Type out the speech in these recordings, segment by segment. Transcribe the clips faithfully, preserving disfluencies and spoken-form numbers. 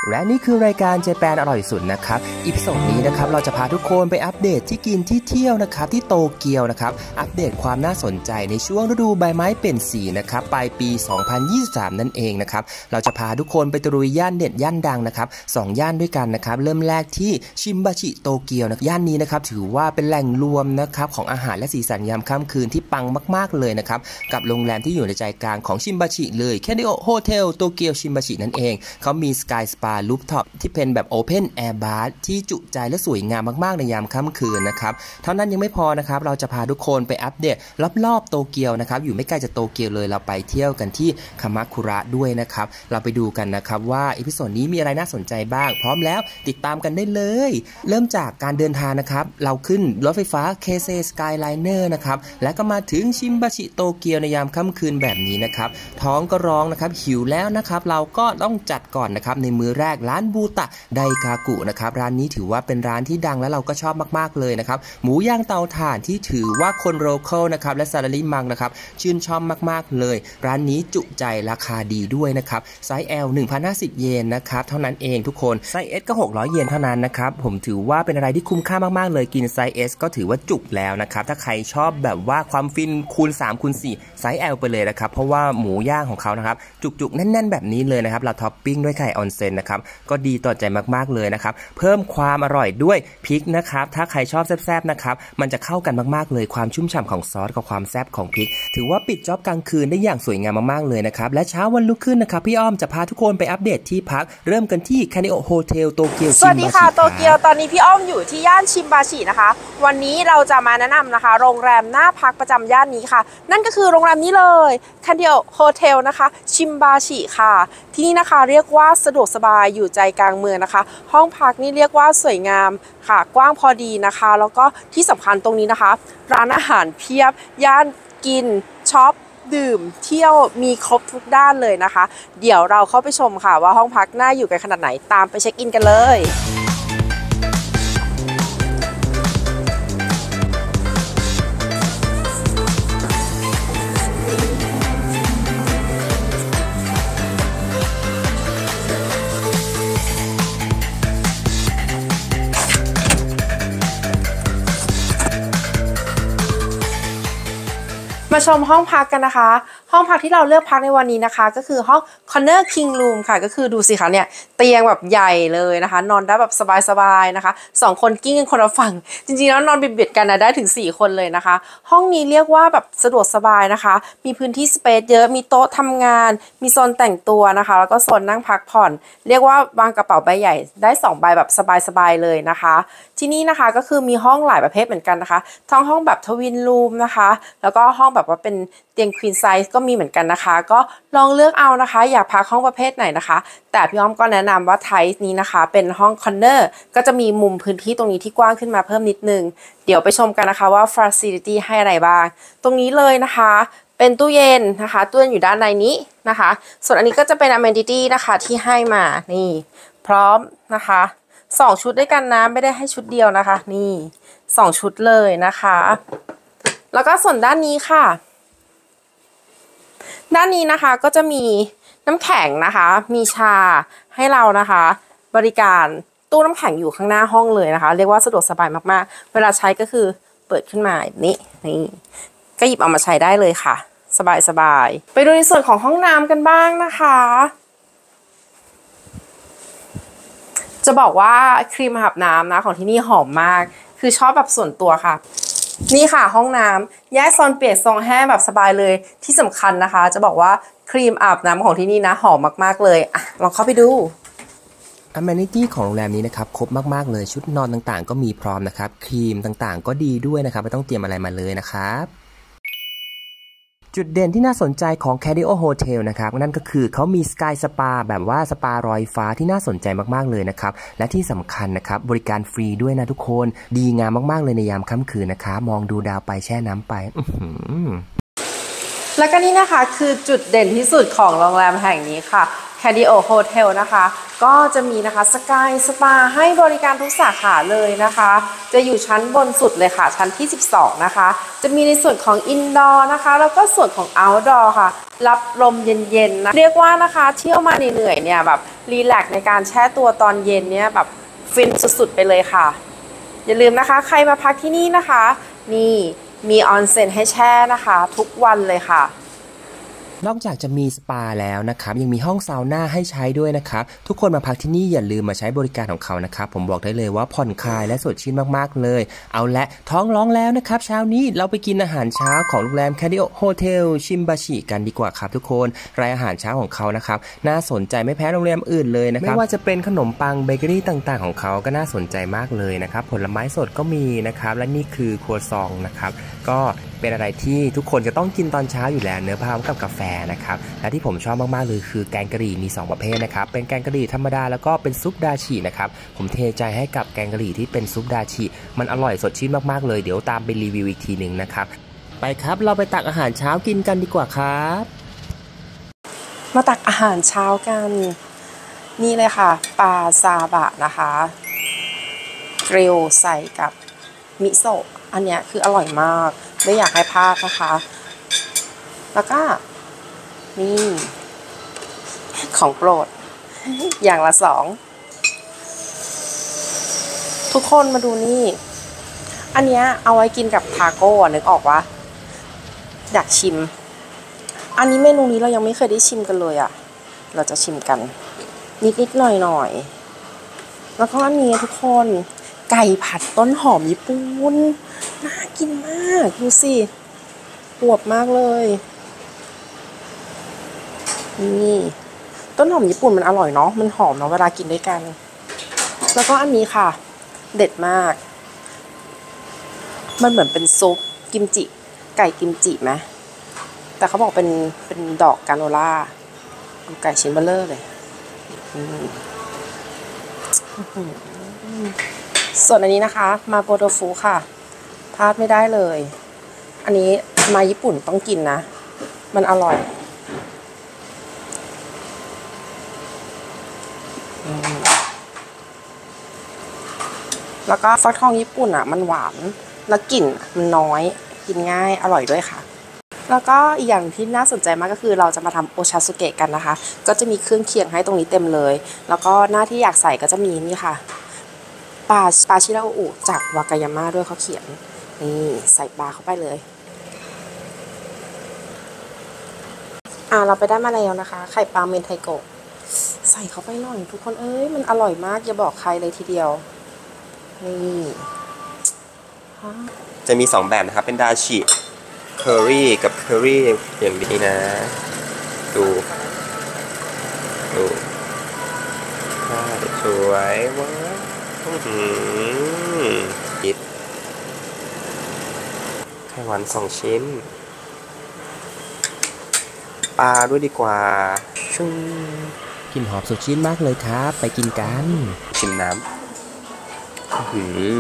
และนี่คือรายการเจแปนอร่อยสุดนะครับอีพิโซดนี้นะครับเราจะพาทุกคนไปอัปเดตที่กินที่เที่ยวนะครับที่โตเกียวนะครับอัปเดตความน่าสนใจในช่วงฤดูใบไม้เปลี่ยนสีนะครับปลายปีสองพันยี่สิบสามนั่นเองนะครับเราจะพาทุกคนไปตะลุยย่านเด็ดย่านดังนะครับสองย่านด้วยกันนะครับเริ่มแรกที่ชิมบาชิโตเกียวนะย่านนี้นะครับถือว่าเป็นแหล่งรวมนะครับของอาหารและสีสันยามค่ำคืนที่ปังมากๆเลยนะครับกับโรงแรมที่อยู่ในใจกลางของชิมบาชิเลยแคนิโอโฮเทลโตเกียวชิมบาชินั่นเองเขามีสกายสปารูฟท็อปที่เป็นแบบโอเพนแอร์บาร์ที่จุใจและสวยงามมากๆในยามค่ำคืนนะครับเท่านั้นยังไม่พอนะครับเราจะพาทุกคนไปอัปเดตรอบๆโตเกียวนะครับอยู่ไม่ไกลจากโตเกียวเลยเราไปเที่ยวกันที่คามาคุระด้วยนะครับเราไปดูกันนะครับว่าอีพิโซดนี้มีอะไรน่าสนใจบ้างพร้อมแล้วติดตามกันได้เลยเริ่มจากการเดินทางนะครับเราขึ้นรถไฟฟ้าเคเซสกายไลเนอร์นะครับและก็มาถึงชิมบาชิโตเกียวในยามค่ำคืนแบบนี้นะครับท้องก็ร้องนะครับหิวแล้วนะครับเราก็ต้องจัดก่อนนะครับในมื้อแรกร้านบูตะไดคากุนะครับร้านนี้ถือว่าเป็นร้านที่ดังและเราก็ชอบมากๆเลยนะครับหมูย่างเตาถ่านที่ถือว่าคนโลคอลนะครับและซาลาริมังนะครับชื่นชอบมากๆเลยร้านนี้จุใจราคาดีด้วยนะครับไซส์ L หนึ่งพันห้าสิบ เยนนะครับเท่านั้นเองทุกคนไซส์ S ก็หกร้อยเยนเท่านั้นนะครับผมถือว่าเป็นอะไรที่คุ้มค่ามากๆเลยกินไซส์ S ก็ถือว่าจุกแล้วนะครับถ้าใครชอบแบบว่าความฟินคูณสามคูณสี่ไซส์ L ไปเลยนะครับเพราะว่าหมูย่างของเขานะครับจุกๆแน่นๆแบบนี้เลยนะครับเราท็อปปิ้งด้วยไข่ออนเซ็นนะครับก็ดีต่อใจมากๆเลยนะครับเพิ่มความอร่อยด้วยพริกนะครับถ้าใครชอบแซ่บๆนะครับมันจะเข้ากันมากๆเลยความชุ่มฉ่ำของซอสกับความแซ่บของพริกถือว่าปิดจ็อบกลางคืนได้อย่างสวยงามมากๆเลยนะครับและเช้าวันรุ่งขึ้นนะครับพี่อ้อมจะพาทุกคนไปอัปเดตที่พักเริ่มกันที่คานิโอโฮเทลโตเกียวสวัสดีค่ะโตเกียวตอนนี้พี่อ้อมอยู่ที่ย่านชิมบาชินะคะวันนี้เราจะมาแนะนำนะคะโรงแรมน่าพักประจำย่านนี้ค่ะนั่นก็คือโรงแรมนี้เลยคานิโอโฮเทลนะคะชิมบาชิค่ะที่นี่นะคะเรียกว่าสะดวกสบายอยู่ใจกลางเมืองนะคะห้องพักนี่เรียกว่าสวยงามค่ะกว้างพอดีนะคะแล้วก็ที่สำคัญตรงนี้นะคะร้านอาหารเพียบย่านกินช็อปดื่มเที่ยวมีครบทุกด้านเลยนะคะเดี๋ยวเราเข้าไปชมค่ะว่าห้องพักน่าอยู่กันขนาดไหนตามไปเช็คอินกันเลยมาชมห้องพักกันนะคะห้องพักที่เราเลือกพักในวันนี้นะคะก็คือห้อง Corner King Room ค่ะก็คือดูสิคะเนี่ยเตียงแบบใหญ่เลยนะคะนอนได้แบบสบายๆนะคะสองคนกิ้งกันคนละฝั่งจริงๆแล้วนอนเบียดๆกันนะได้ถึงสี่คนเลยนะคะห้องนี้เรียกว่าแบบสะดวกสบายนะคะมีพื้นที่สเปซเยอะมีโต๊ะทำงานมีโซนแต่งตัวนะคะแล้วก็โซนนั่งพักผ่อนเรียกว่าวางกระเป๋าใบใหญ่ได้สองใบแบบสบายๆเลยนะคะที่นี่นะคะก็คือมีห้องหลายประเภทเหมือนกันนะคะทั้งห้องแบบทวินรูมนะคะแล้วก็ห้องแบบว่าเป็นเตียงควีนไซส์ก็มีเหมือนกันนะคะก็ลองเลือกเอานะคะอยากพักห้องประเภทไหนนะคะแต่พี่อ้อมก็แนะนำว่าไทป์นี้นะคะเป็นห้องคอนเนอร์ก็จะมีมุมพื้นที่ตรงนี้ที่กว้างขึ้นมาเพิ่มนิดนึงเดี๋ยวไปชมกันนะคะว่า facility ให้อะไรบ้างตรงนี้เลยนะคะเป็นตู้เย็นนะคะตู้เย็นอยู่ด้านในนี้นะคะส่วนอันนี้ก็จะเป็น amenity นะคะที่ให้มานี่พร้อมนะคะสองชุดด้วยกันนะไม่ได้ให้ชุดเดียวนะคะนี่สองชุดเลยนะคะแล้วก็ส่วนด้านนี้ค่ะด้านนี้นะคะก็จะมีน้ำแข็งนะคะมีชาให้เรานะคะบริการตู้น้ำแข็งอยู่ข้างหน้าห้องเลยนะคะเรียกว่าสะดวกสบายมากๆเวลาใช้ก็คือเปิดขึ้นมาแบบนี้นี่ก็หยิบเอามาใช้ได้เลยค่ะสบายๆไปดูในส่วนของห้องน้ำกันบ้างนะคะจะบอกว่าครีมอาบน้ำนะของที่นี่หอมมากคือชอบแบบส่วนตัวค่ะนี่ค่ะห้องน้ำแยกโซนเปียกโซนแห้งแบบสบายเลยที่สำคัญนะคะจะบอกว่าครีมอาบน้ำของที่นี่นะหอมมากๆเลยอ่ะลองเข้าไปดู amenity ของโรงแรมนี้นะครับครบมากๆเลยชุดนอนต่างๆก็มีพร้อมนะครับครีมต่างๆก็ดีด้วยนะครับไม่ต้องเตรียมอะไรมาเลยนะครับจุดเด่นที่น่าสนใจของ Cadio Hotel นะครับนั่นก็คือเขามี Sky Spa แบบว่าสปาลอยฟ้าที่น่าสนใจมากๆเลยนะครับและที่สำคัญนะครับบริการฟรีด้วยนะทุกคนดีงามมากๆเลยในยามค่ำคืนนะคะมองดูดาวไปแช่น้ำไปและก็นี่นะคะคือจุดเด่นที่สุดของโรงแรมแห่งนี้ค่ะ Candio Hotel นะคะก็จะมีนะคะสกายสปาให้บริการทุกสาขาเลยนะคะจะอยู่ชั้นบนสุดเลยค่ะชั้นที่สิบสองนะคะจะมีในส่วนของ Indoor นะคะแล้วก็ส่วนของ Outdoor ค่ะรับลมเย็นๆนะเรียกว่านะคะเที่ยวมาเหนื่อยๆเนี่ยแบบรีแลกซ์ในการแช่ตัวตอนเย็นเนี่ยแบบฟินสุดๆไปเลยค่ะอย่าลืมนะคะใครมาพักที่นี่นะคะนี่มีออนเซ็นให้แช่นะคะทุกวันเลยค่ะนอกจากจะมีสปาแล้วนะครับยังมีห้องซาวน่าให้ใช้ด้วยนะครับทุกคนมาพักที่นี่อย่าลืมมาใช้บริการของเขานะครับผมบอกได้เลยว่าผ่อนคลายและสดชื่นมากๆเลยเอาละท้องร้องแล้วนะครับเช้านี้เราไปกินอาหารเช้าของโรงแรม Candio Hotel ชิมบาชิกันดีกว่าครับทุกคนรายอาหารเช้าของเขานะครับน่าสนใจไม่แพ้โรงแรมอื่นเลยนะครับไม่ว่าจะเป็นขนมปังเบเกอรี่ต่างๆของเขาก็น่าสนใจมากเลยนะครับผลไม้สดก็มีนะครับและนี่คือครัวซองนะครับก็เป็นอะไรที่ทุกคนจะต้องกินตอนเช้าอยู่แล้วเนื้อพร้อมกับกาแฟนะครับและที่ผมชอบมากๆเลยคือแกงกะหรี่มีสองประเภทนะครับเป็นแกงกะหรี่ธรรมดาแล้วก็เป็นซุปดาชินะครับผมเทใจให้กับแกงกะหรี่ที่เป็นซุปดาชิมันอร่อยสดชื่นมากๆเลยเดี๋ยวตามไปรีวิวอีกทีหนึ่งนะครับไปครับเราไปตักอาหารเช้ากินกันดีกว่าครับมาตักอาหารเช้ากันนี่เลยค่ะปลาซาบะนะคะกริลใส่กับมิโซะอันเนี้ยคืออร่อยมากไม่อยากให้พลาดนะคะแล้วก็นี่ของโปรดอย่างละสองทุกคนมาดูนี่อันเนี้ยเอาไว้กินกับทาโก้นึกออกวะอยากชิมอันนี้เมนูนี้เรายังไม่เคยได้ชิมกันเลยอ่ะเราจะชิมกันนิดนิดหน่อยหน่อยแล้วก็อันนี้ทุกคนไก่ผัดต้นหอมญี่ปุ่นน่ากินมากดูสิอวบมากเลยนี่ต้นหอมญี่ปุ่นมันอร่อยเนาะมันหอมเนาะเวลากินด้วยกันแล้วก็อันนี้ค่ะเด็ดมากมันเหมือนเป็นซุปกิมจิไก่กิมจิไหมแต่เขาบอกเป็นเป็นดอกกาโนล่าดูไก่ชิ้นเบลเลอร์เลยส่วนอันนี้นะคะมาโกโดฟูค่ะพลาดไม่ได้เลยอันนี้มาญี่ปุ่นต้องกินนะมันอร่อยแล้วก็ฟักทองญี่ปุ่นอ่ะมันหวานแล้วกลิ่นมันน้อยกินง่ายอร่อยด้วยค่ะแล้วก็อีกอย่างที่น่าสนใจมากก็คือเราจะมาทำโอชาสุเกะกันนะคะก็จะมีเครื่องเคียงให้ตรงนี้เต็มเลยแล้วก็หน้าที่อยากใส่ก็จะมีนี่ค่ะปลาปลาชิราโออุจากวากายาม่าด้วยเขาเขียนนี่ใส่ปลาเข้าไปเลยอ่าเราไปได้มาแล้วนะคะไข่ปลาเมนไทโกะใส่เข้าไปหน่อยทุกคนเอ้ยมันอร่อยมากอย่าบอกใครเลยทีเดียวนี่จะมีสองแบบนะครับเป็นดาชิเคอรี่กับเคอรี่อย่างนี้นะดูดูสวยว้าวคิดไข่หวานสองชิ้นปลาด้วยดีกว่าชุ่มกลิ่นหอมสดชื่นมากเลยครับไปกินกันชิมน้ำหืม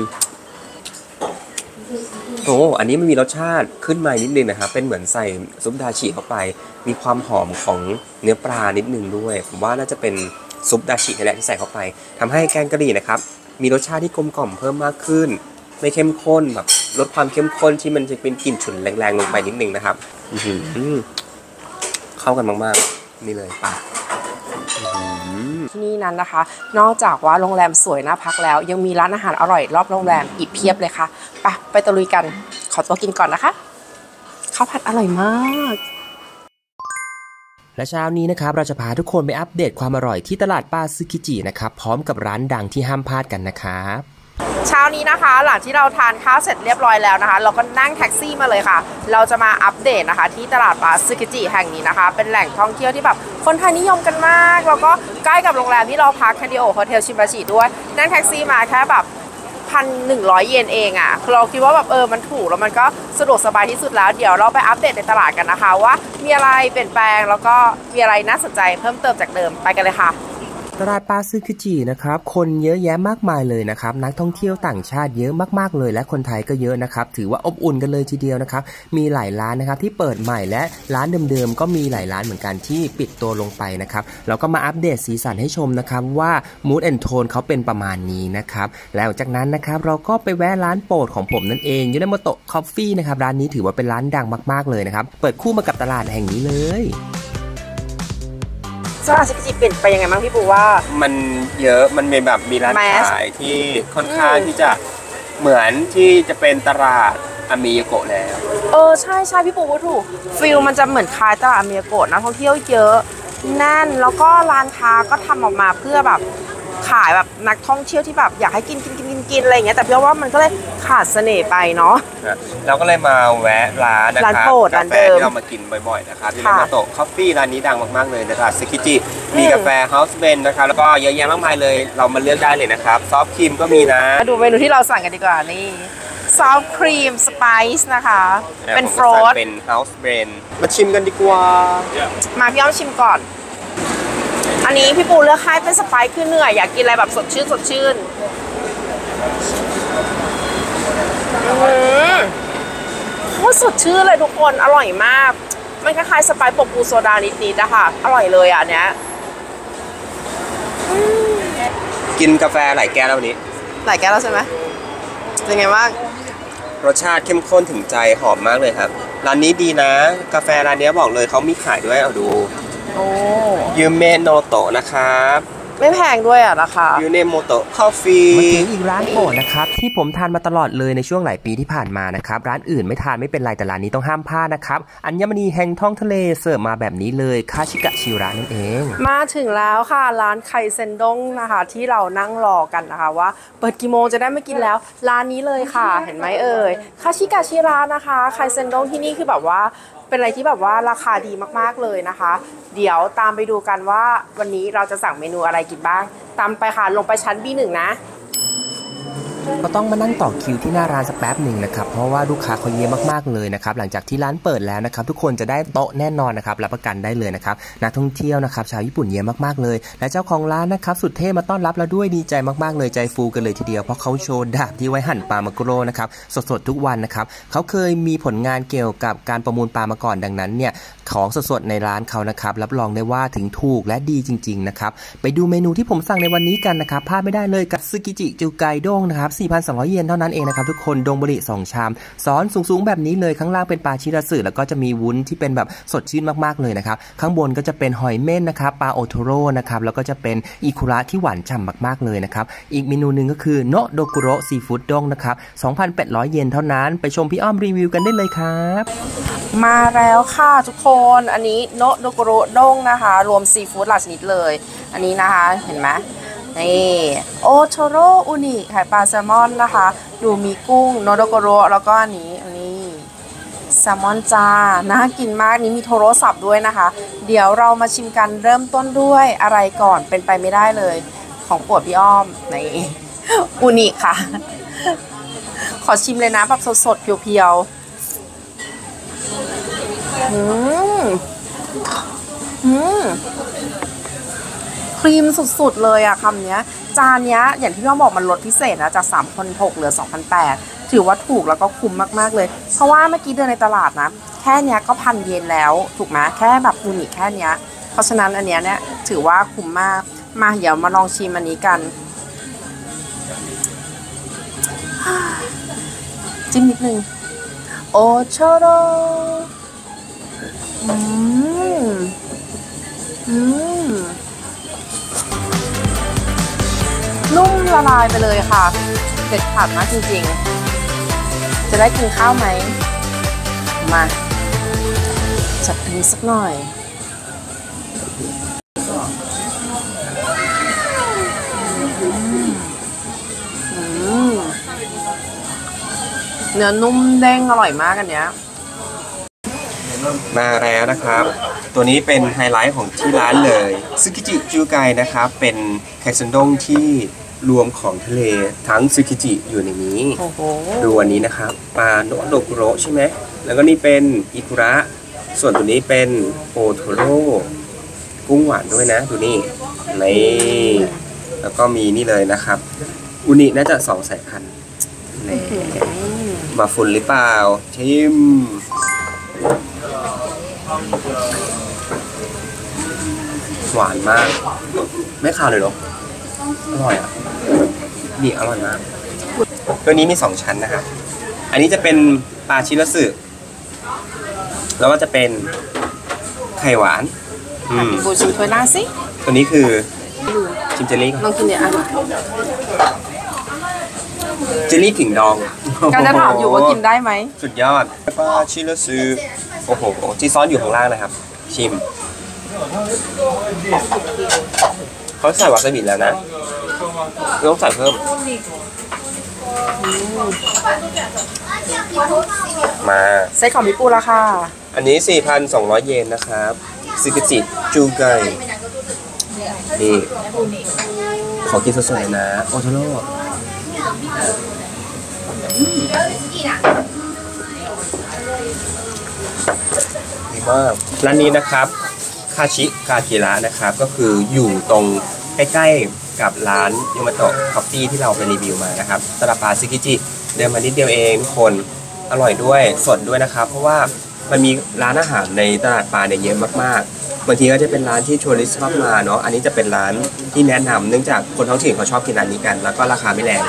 โอ้อันนี้มันมีรสชาติขึ้นมานิดนึงนะครับเป็นเหมือนใส่ซุปดาชิเข้าไปมีความหอมของเนื้อปลานิดนึงด้วยผมว่าน่าจะเป็นซุปดาชินี่แหละที่ใส่เข้าไปทำให้แกงกะหรี่นะครับมีรสชาติที่กลมกล่อมเพิ่มมากขึ้นไม่เข้มข้นแบบลดความเข้มข้นที่มันจะเป็นกลิ่นฉุนแรงๆลงไปนิดนึงนะครับเข้ากันมากๆนี่เลยปลาที่นี่นั้นนะคะนอกจากว่าโรงแรมสวยน่าพักแล้วยังมีร้านอาหารอร่อยรอบโรงแรมอีกเพียบเลยค่ะไปไปตะลุยกันขอตัวกินก่อนนะคะข้าวผัดอร่อยมากและเช้านี้นะครับเราจะพาทุกคนไปอัปเดตความอร่อยที่ตลาดปาซึกิจินะครับพร้อมกับร้านดังที่ห้ามพลาดกันนะครับเช้านี้นะคะหลังที่เราทานข้าวเสร็จเรียบร้อยแล้วนะคะเราก็นั่งแท็กซี่มาเลยค่ะเราจะมาอัปเดตนะคะที่ตลาดปาซึกิจิแห่งนี้นะคะเป็นแหล่งท่องเที่ยวที่แบบคนไทยนิยมกันมากแล้วก็ใกล้กับโรงแรมที่เราพัก Candio Hotel ชิมบาชิด้วยนั่งแท็กซี่มาแค่แบบพันหนึ่งร้อยเยนเองอ่ะเราคิดว่าแบบเออมันถูกแล้วมันก็สะดวกสบายที่สุดแล้วเดี๋ยวเราไปอัปเดตในตลาดกันนะคะว่ามีอะไรเปลี่ยนแปลงแล้วก็มีอะไรน่าสนใจเพิ่มเติมจากเดิมไปกันเลยค่ะตลาดปลาซึคิจินะครับคนเยอะแยะมากมายเลยนะครับนักท่องเที่ยวต่างชาติเยอะมากๆเลยและคนไทยก็เยอะนะครับถือว่าอบอุ่นกันเลยทีเดียวนะครับมีหลายร้านนะครับที่เปิดใหม่และร้านเดิมๆก็มีหลายร้านเหมือนกันที่ปิดตัวลงไปนะครับเราก็มาอัปเดตสีสันให้ชมนะครับว่า Mood and Tone เขาเป็นประมาณนี้นะครับแล้วจากนั้นนะครับเราก็ไปแวะร้านโปรดของผมนั่นเองยูเนโมโตะคอฟฟี่นะครับร้านนี้ถือว่าเป็นร้านดังมากๆเลยนะครับเปิดคู่มากับตลาดแห่งนี้เลยตลาดซึคิจิเปลี่ยนไปยังไงบ้างพี่ปูว่ามันเยอะมันมีแบบมีร้านขายที่ค่อนข้างที่จะเหมือนที่จะเป็นตลาดอามิยาโกะแล้วเออใช่ใช่พี่ปูพูดถูกฟิลมันจะเหมือนคล้ายตลาดอามิยาโกะนักท่องเที่ยวเยอะแน่นแล้วก็ร้านค้าก็ทำออกมาเพื่อแบบขายแบบนักท่องเที่ยวที่แบบอยากให้กินกินกินกินกินอะไรอย่างเงี้ยแต่พี่ว่ามันก็เลยขาดเสน่ห์ไปเนาะเราก็เลยมาแวะร้านนะครับกาแฟที่เรามากินบ่อยๆนะครับที่ร้านโตะคอฟฟี่ร้านนี้ดังมากๆเลยนะครับซึคิจิมีกาแฟเฮาส์เบนนะครับแล้วก็เยอะแยะมากมายเลยเรามาเลือกได้เลยนะครับซอฟต์ครีมก็มีนะมาดูเมนูที่เราสั่งกันดีกว่านี่ซอฟต์ครีมสไปซ์นะคะเป็นโฟรสเป็นเฮาส์เบนมาชิมกันดีกว่ามาพี่อ้อมชิมก่อนอันนี้พี่ปูเลือกให้เป็นสไปซ์คือเหนื่อยอยากกินอะไรแบบสดชื่นสดชื่นโคตรสดชื่นเลยทุกคนอร่อยมากมันคล้ายๆสไปซ์ปกปูโซดานิดๆนะคะอร่อยเลยอ่ะเนี้ยกินกาแฟหลายแก้วแล้วนี้หลายแก้วแล้วใช่ไหมเป็นไงบ้างรสชาติเข้มข้นถึงใจหอมมากเลยครับร้านนี้ดีนะกาแฟร้านนี้บอกเลยเขามีขายด้วยเอาดูโอ้ยูเมโนโตะนะครับไม่แพงด้วยอ่ะราคายูเนโมโตะคอฟฟี่มาถึงอีกร้านโปรดนะครับที่ผมทานมาตลอดเลยในช่วงหลายปีที่ผ่านมานะครับร้านอื่นไม่ทานไม่เป็นไรแต่ร้านนี้ต้องห้ามพลาดนะครับอัญมณีแห่งท้องทะเลเสิร์ฟมาแบบนี้เลยคาชิกะชิระนั่นเองมาถึงแล้วค่ะร้านไคเซนดงนะคะที่เรานั่งรอกันนะคะว่าเปิดกี่โมงจะได้ไม่กินแล้วร้านนี้เลยค่ะเห็นไหมเอ่ยคาชิกะชิระนะคะไคเซนดงที่นี่คือแบบว่าเป็นอะไรที่แบบว่าราคาดีมากๆเลยนะคะเดี๋ยวตามไปดูกันว่าวันนี้เราจะสั่งเมนูอะไรกินบ้างตามไปค่ะลงไปชั้น บี หนึ่ง นะก็ต้องมานั่งต่อคิวที่หน้าร้านสักแป๊บหนึ่งนะครับเพราะว่าลูกค้าเขาเยอะมากๆเลยนะครับหลังจากที่ร้านเปิดแล้วนะครับทุกคนจะได้โต๊ะแน่นอนนะครับรับประกันได้เลยนะครับนักท่องเที่ยวนะครับชาวญี่ปุ่นเยอะมากๆเลยและเจ้าของร้านนะครับสุดเท่มาต้อนรับเราด้วยดีใจมากๆเลยใจฟูกันเลยทีเดียวเพราะเขาโชว์ดาบที่ไว้หั่นปลามาโกโร่นะครับสดๆทุกวันนะครับเขาเคยมีผลงานเกี่ยวกับการประมูลปลามาก่อนดังนั้นเนี่ยของสดๆในร้านเขานะครับรับรองได้ว่าถึงถูกและดีจริงๆนะครับไปดูเมนูที่ผมสั่งในวันนี้กันนะครับพลาดไม่ได้เลยกับซึกิจิจูไกด้งนะครับ สี่พันสองร้อย เยนเท่านั้นเองนะครับทุกคนดงบุริสองชามซ้อนสูงๆแบบนี้เลยข้างล่างเป็นปลาชิราสึแล้วก็จะมีวุ้นที่เป็นแบบสดชื่นมากๆเลยนะครับข้างบนก็จะเป็นหอยเม่นนะครับปลาโอโทโร่นะครับแล้วก็จะเป็นอิคุระที่หวานฉ่ำมากๆเลยนะครับอีกเมนูหนึ่งก็คือโนโดกุโระซีฟู้ดด้งนะครับ สองพันแปดร้อย เยนเท่านั้นไปชมพี่อ้อมรีวิวกันได้เลยครับมาแล้วค่ะทุกคนอันนี้โนโดกุโระด้งนะคะรวมซีฟู้ดหลายชนิดเลยอันนี้นะคะเห็นไหมนี่โอโทโร่อุนิไข่ปลาแซลมอนนะคะดูมีกุ้งโนโดโกโร่แล้วก็อันนี้อันนี้แซลมอนจ้าน่ากินมากนี้มีโทโร่สับด้วยนะคะเดี๋ยวเรามาชิมกันเริ่มต้นด้วยอะไรก่อนเป็นไปไม่ได้เลยของโปรดพี่อ้อมในอุนิค่ะขอชิมเลยนะแบบสดๆเพียวๆอืมอืมครีมสุดๆเลยอะคำนี้จานนี้อย่างที่พี่อ้อมบอกมันลดพิเศษนะจาก สามพันหกร้อย เหลือ สองพันแปดร้อย ถือว่าถูกแล้วก็คุ้มมากๆเลยเพราะว่าเมื่อกี้เดินในตลาดนะแค่นี้ก็พันเยนแล้วถูกไหมแค่แบบยูนิคแค่นี้เพราะฉะนั้นอันนี้เนี่ยถือว่าคุ้มมากมาเดี๋ยวมาลองชิมอันนี้กันจิ้มนิดนึงโอโชโรอืมอืมนุ่มละลายไปเลยค่ะเด็ดขาดมากจริงๆจะได้กินข้าวไหมมาจัดอันนี้สักหน่อยเนื้อนุ่มเด้งอร่อยมากอันเนี้ยมาแล้วนะครับตัวนี้เป็นไฮไลท์ของที่ร้านเลยซึกิจิจูไกนะครับเป็นไคเซนดงที่รวมของทะเลทั้งซึกิจิอยู่ในนี้ดูอันนี้นะครับปลาโนโดกุโระใช่ไหมแล้วก็นี่เป็นอิคุระส่วนตัวนี้เป็นโอโทโร่กุ้งหวานด้วยนะดูนี่นี่แล้วก็มีนี่เลยนะครับอุนิน่าจะสองสายพันธุ์นี่มาฝุ่นหรือเปล่าชิมหวานมากไม่คาวเลยหรออร่อยอ่ะนี่อร่อยมากตัวนี้มีสองชั้นนะครับอันนี้จะเป็นปลาชิราสึแล้วก็จะเป็นไข่หวานอืมบูชิมถ้วยหน้าสิตัวนี้คือชิมเจลลี่ก่อนลองกินเนี่ยอ่ะเจลลี่ถึงดองการจะถามอยู่ว่ากินได้ไหมสุดยอดปลาชิราสึโอ้โหที่ซ้อนอยู่ข้างล่างนะครับชิมเขาใส่วาซาบิแล้วนะต้องใส่เพิ่มมาเซตของพี่ปูราคาอันนี้ สี่พันสองร้อย เยนนะครับซึกิจิจูไกนี่ขอกินสดๆนะโอโทโร่ดีมากร้านนี้นะครับคาชิคากิระนะครับก็คืออยู่ตรงใกล้ๆกับร้านยูมาโตะคอฟฟี่ที่เราไปรีวิวมานะครับตลาดปลาซึกิจิเดินมานิดเดียวเองทุกคนอร่อยด้วยสดด้วยนะครับเพราะว่ามันมีร้านอาหารในตลาดปลาเนี่ยเยอะมากๆบางทีก็จะเป็นร้านที่ทัวริสต์ชอบมาเนาะอันนี้จะเป็นร้านที่แนะนำเนื่องจากคนท้องถิ่นเขาชอบกินร้านนี้กันแล้วก็ราคาไม่แรง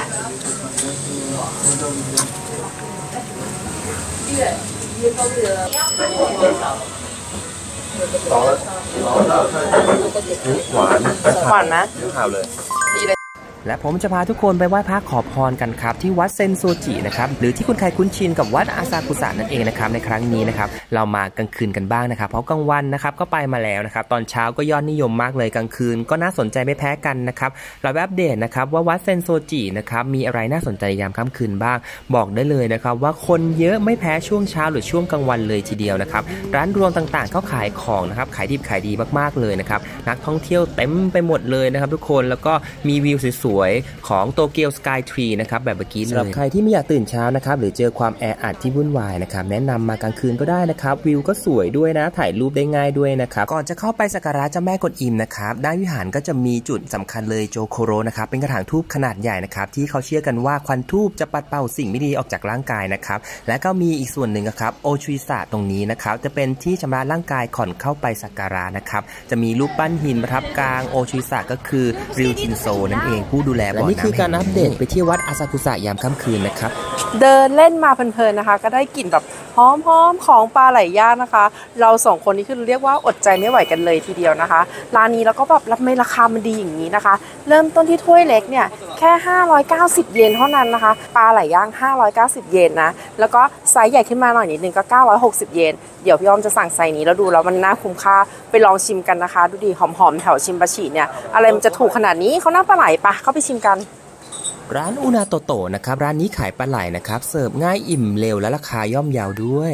หวานหวานไหมไม่ขาวเลยและผมจะพาทุกคนไปไหว้พระขอพรกันครับที่วัดเซนโซจินะครับหรือที่คุณใครคุ้นชินกับวัดอาซากุสะนั่นเองนะครับในครั้งนี้นะครับเรามากลางคืนกันบ้างนะครับเพราะกลางวันนะครับก็ไปมาแล้วนะครับตอนเช้าก็ยอดนิยมมากเลยกลางคืนก็น่าสนใจไม่แพ้กันนะครับเราอัปเดตนะครับว่าวัดเซนโซจินะครับมีอะไรน่าสนใจยามค่ำคืนบ้างบอกได้เลยนะครับว่าคนเยอะไม่แพ้ช่วงเช้าหรือช่วงกลางวันเลยทีเดียวนะครับร้านรวงต่างๆเขาขายของนะครับขายดิบขายดีมากๆเลยนะครับนักท่องเที่ยวเต็มไปหมดเลยนะครับทุกคนแล้วก็มีวิวสวยๆของโตเกียวสกายทรีนะครับแบบเมื่อกี้เลยสำหรับใครที่ไม่อยากตื่นเช้านะครับหรือเจอความแออัดที่วุ่นวายนะครับแนะนำมากลางคืนก็ได้นะครับวิวก็สวยด้วยนะถ่ายรูปได้ง่ายด้วยนะครับก่อนจะเข้าไปสักการะเจ้าแม่กวนอิมนะครับด้านวิหารก็จะมีจุดสำคัญเลยโจโคโรนะครับเป็นกระถางทูบขนาดใหญ่นะครับที่เขาเชื่อกันว่าควันทูบจะปัดเป่าสิ่งไม่ดีออกจากร่างกายนะครับและก็มีอีกส่วนหนึ่งครับโอชุยสะตรงนี้นะครับจะเป็นที่ชำระร่างกายก่อนเข้าไปสักการะนะครับจะมีรูปปั้นหินประทับกลางโอชุยสะก็คือริวจินโซนั่นเองผู้ดูแลบ่อน้ำคือการอัปเดตไปที่วัดอาซากุสะยามค่ำคืนนะครับเดินเล่นมาเพลินๆนะคะก็ได้กลิ่นแบบหอมๆของปลาไหลย่างนะคะเราสองคนนี้คือเรียกว่าอดใจไม่ไหวกันเลยทีเดียวนะคะร้านนี้แล้วก็แบบรับไม่ราคามันดีอย่างนี้นะคะเริ่มต้นที่ถ้วยเล็กเนี่ยแค่ห้าร้อยเก้าสิบเยนเท่านั้นนะคะปลาไหลย่างห้าร้อยเก้าสิบเยนนะแล้วก็ไซส์ใหญ่ขึ้นมาหน่อยนิดนึงก็เก้าร้อยหกสิบเยนเดี๋ยวพี่อ้อมจะสั่งไซส์นี้แล้วดูแล้วมันน่าคุ้มค่าไปลองชิมกันนะคะดูดิหอมๆแถวชิมบะชิเนี่ยอะไรมันจะถูกขนาดนี้เขาหน้าปลาไหลปะเข้าไปชิมกันร้านอุนาโตโตะนะครับร้านนี้ขายปลาไหลนะครับเสิร์ฟง่ายอิ่มเร็วและราคาย่อมเยาด้วย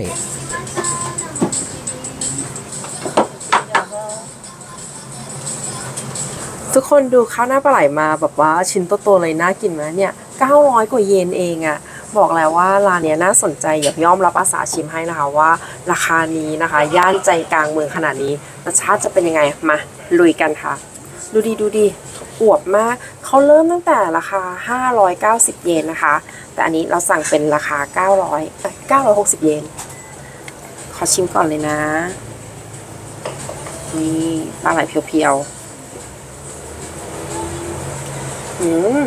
ทุกคนดูข้าวหน้าปลาไหลมาแบบว่าชิ้นโตๆเลยน่ากินไหมเนี่ยเก้าร้อยกว่าเยนเองอะบอกแล้วว่าร้านนี้น่าสนใจอย่าย่อมรับอาสาชิมให้นะคะว่าราคานี้นะคะย่านใจกลางเมืองขนาดนี้รสชาติจะเป็นยังไงมาลุยกันค่ะดูดีดูดีอวบมากเขาเริ่มตั้งแต่ราคาห้าร้อยเก้าสิบเยนนะคะแต่อันนี้เราสั่งเป็นราคาเก้าร้อย เก้าร้อยหกสิบเยนขอชิมก่อนเลยนะนี่ปลาไหลเพียวๆอืม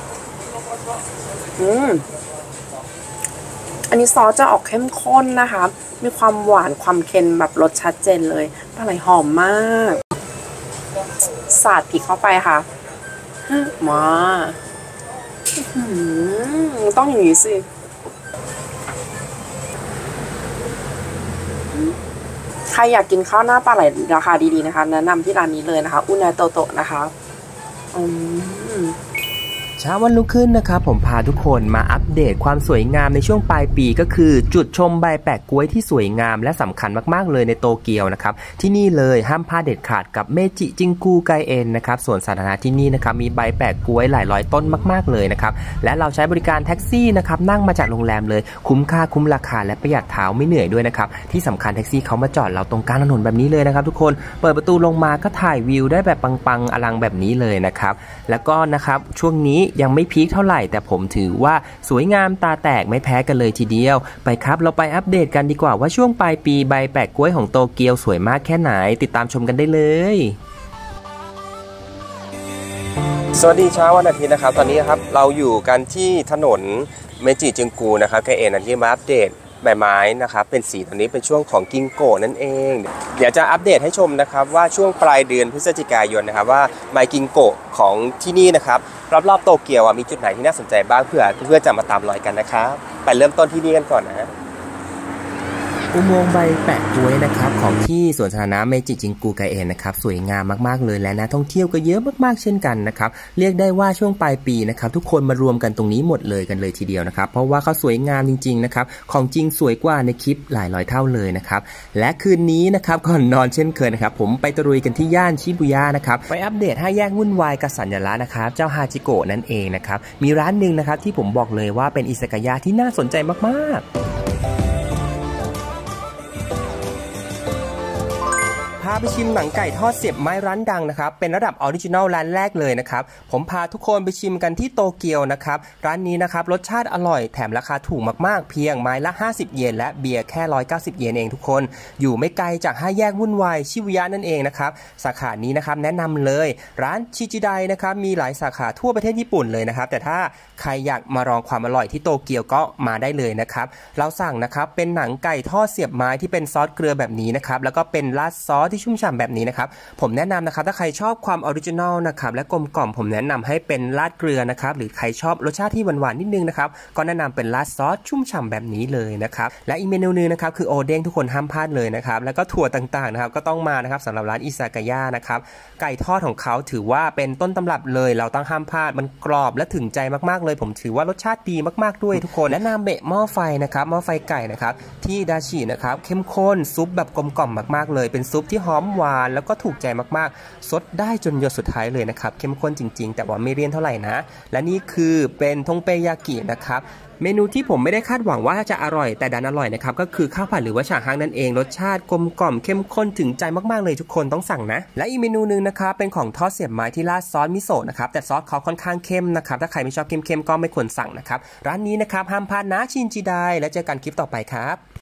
อืมอันนี้ซอสจะออกเข้มข้นนะคะมีความหวานความเค็มแบบรสชัดเจนเลยปลาไหลหอมมากสาดพริกเข้าไปค่ะมาต้องอย่างนี้สิใครอยากกินข้าวหน้าปลาไหลราคาดีๆนะคะแนะนำที่ร้านนี้เลยนะคะอุนาโตโตะนะคะอืมเช้าวันรุ่งขึ้นนะครับผมพาทุกคนมาอัปเดตความสวยงามในช่วงปลายปีก็คือจุดชมใบแปะก๊วยที่สวยงามและสำคัญมากๆเลยในโตเกียวนะครับที่นี่เลยห้ามพลาดเด็ดขาดกับเมจิจิงกูไกเอ็นนะครับส่วนสาธารณะที่นี่นะครับมีใบแปะก๊วยหลายร้อยต้นมากๆเลยนะครับและเราใช้บริการแท็กซี่นะครับนั่งมาจากโรงแรมเลยคุ้มค่าคุ้มราคาและประหยัดเท้าไม่เหนื่อยด้วยนะครับที่สำคัญแท็กซี่เขามาจอดเราตรงกลางถนนแบบนี้เลยนะครับทุกคนเปิดประตูลงมาก็ถ่ายวิวได้แบบปังๆอลังแบบนี้เลยนะครับแล้วก็นะครับช่วงนี้ยังไม่พีคเท่าไหร่แต่ผมถือว่าสวยงามตาแตกไม่แพ้กันเลยทีเดียวไปครับเราไปอัปเดตกันดีกว่าว่าช่วงปลายปีใบแปะก๊วยของโตเกียวสวยมากแค่ไหนติดตามชมกันได้เลยสวัสดีเช้าวันอาทิตย์นะครับตอนนี้ครับเราอยู่กันที่ถนนเมจิจิงกูนะครับไกเอ็นที่มาอัปเดตใบไม้นะครับเป็นสีตอนนี้เป็นช่วงของกิงโกะนั่นเองเดี๋ยวจะอัปเดตให้ชมนะครับว่าช่วงปลายเดือนพฤศจิกายนนะครับว่าใบกิงโกะของที่นี่นะครับรอบๆโตเกียวมีจุดไหนที่น่าสนใจบ้างเพื่อเพื่อจะมาตามรอยกันนะครับไปเริ่มต้นที่นี่กันก่อนนะอุโมงค์ใบแปะก๊วยนะครับของที่สวนสาธารณะเมจิจิงกูไกเอ็นนะครับสวยงามมากๆเลยและนักท่องเที่ยวก็เยอะมากๆเช่นกันนะครับเรียกได้ว่าช่วงปลายปีนะครับทุกคนมารวมกันตรงนี้หมดเลยกันเลยทีเดียวนะครับเพราะว่าเขาสวยงามจริงๆนะครับของจริงสวยกว่าในคลิปหลายร้อยเท่าเลยนะครับและคืนนี้นะครับก่อนนอนเช่นเคยนะครับผมไปตะลุยกันที่ย่านชิบุย่านะครับไปอัปเดตห้าแยกวุ่นวายกับสัญลักษณ์นะครับเจ้าฮาจิโกะนั่นเองนะครับมีร้านหนึ่งนะครับที่ผมบอกเลยว่าเป็นอิซากายะที่น่าสนใจมากๆพาไปชิมหนังไก่ทอดเสียบไม้ร้านดังนะครับเป็นระดับออริจินัลร้านแรกเลยนะครับผมพาทุกคนไปชิมกันที่โตเกียวนะครับร้านนี้นะครับรสชาติอร่อยแถมราคาถูกมากๆเพียงไม้ละห้าสิบเยนและเบียร์แค่หนึ่งร้อยเก้าสิบเยนเองทุกคนอยู่ไม่ไกลจากห้าแยกวุ่นวายชิบุย่านั่นเองนะครับสาขานี้นะครับแนะนำเลยร้านชิจิไดนะครับมีหลายสาขาทั่วประเทศญี่ปุ่นเลยนะครับแต่ถ้าใครอยากมาลองความอร่อยที่โตเกียวก็มาได้เลยนะครับเราสั่งนะครับเป็นหนังไก่ทอดเสียบไม้ที่เป็นซอสเกลือแบบนี้นะครับแล้วก็เป็นราดซอสที่ชุ่มฉ่ำแบบนี้นะครับผมแนะนำนะครับถ้าใครชอบความออริจินอลนะครับและกลมกล่อมผมแนะนำให้เป็นราดเกลือนะครับหรือใครชอบรสชาติที่หวานๆนิดนึงนะครับก็แนะนำเป็นราดซอสชุ่มฉ่ำแบบนี้เลยนะครับและอีกเมนูนึงนะครับคือโอเด้งทุกคนห้ามพลาดเลยนะครับแล้วก็ถั่วต่างๆนะครับก็ต้องมานะครับสำหรับร้านอิซากายะนะครับไก่ทอดของเขาถือว่าเป็นต้นตำรับเลยเราต้องห้ามพลาดมันกรอบและถึงใจมากๆเลยผมถือว่ารสชาติดีมากๆด้วยทุกคนและน้ำเบะหม้อไฟนะครับหม้อไฟไก่นะครับที่ดาชินะครับเข้มข้นซุปแบบกลมกล่อมมากๆเลยเป็นซุปที่หอมหวานแล้วก็ถูกใจมากๆซดได้จนหยดสุดท้ายเลยนะครับเข้มข้นจริงๆแต่ว่าไม่เลี่ยนเท่าไหร่นะและนี่คือเป็นทงเปยากินะครับเมนูที่ผมไม่ได้คาดหวังว่าจะอร่อยแต่ดันอร่อยนะครับก็คือข้าวผัดหรือว่าฉาฮังนั่นเองรสชาติกลมกล่อมเข้มข้นถึงใจมากๆเลยทุกคนต้องสั่งนะและอีกเมนูนึงนะครับเป็นของทอดเสียบไม้ที่ราดซอสมิโซะนะครับแต่ซอสเขาค่อนข้างเข้มนะครับถ้าใครไม่ชอบเข้มๆก็ไม่ควรสั่งนะครับร้านนี้นะครับห้ามพลาดนะชินจิไดและเจอกันคลิปต่อไปครับ